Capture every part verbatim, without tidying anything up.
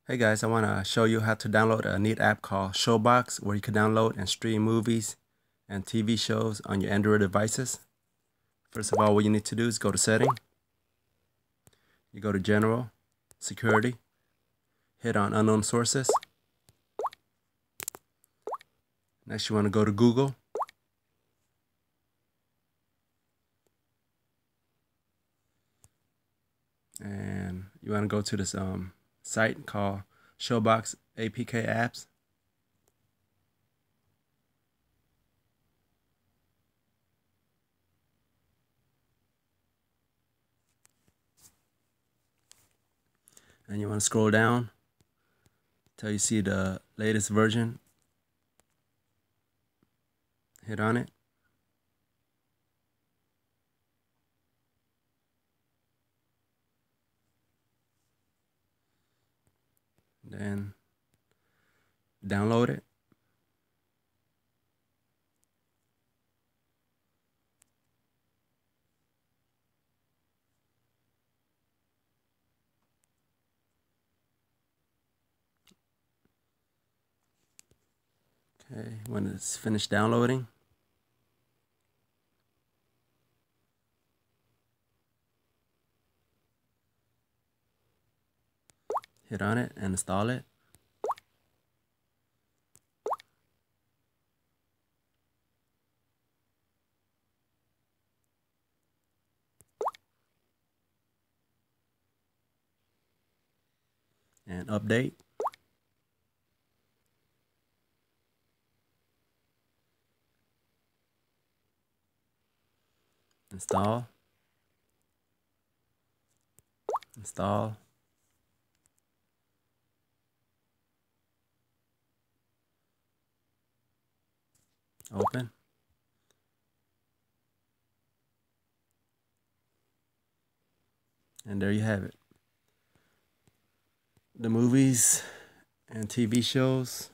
Hey guys, I want to show you how to download a neat app called Showbox, where you can download and stream movies and T V shows on your Android devices. First of all, what you need to do is go to Setting. You go to General, Security, hit on Unknown Sources. Next, you want to go to Google. And you want to go to this um, site called Showbox A P K Apps. And you want to scroll down till you see the latest version. Hit on it. Then download it. Okay, when it's finished downloading, hit on it and install it. And update. Install. Install. Open. And there you have it. The movies and T V shows.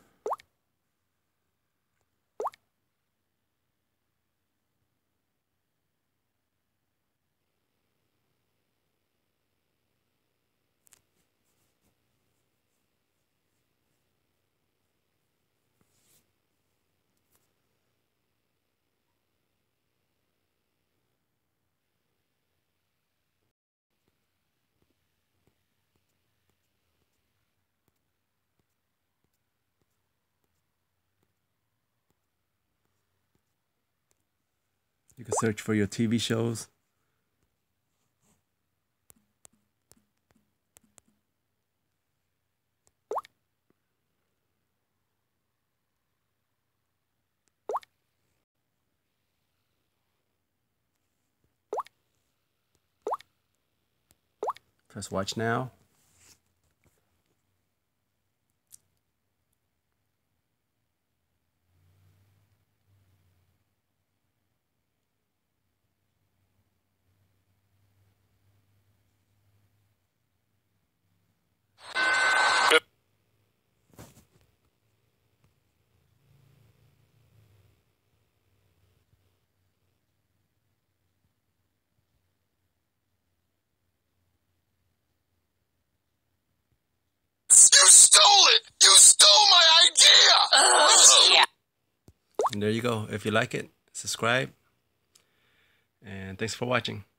You can search for your T V shows. Press watch now. You stole it! You stole my idea! Oh, yeah. And there you go. If you like it, subscribe. And thanks for watching.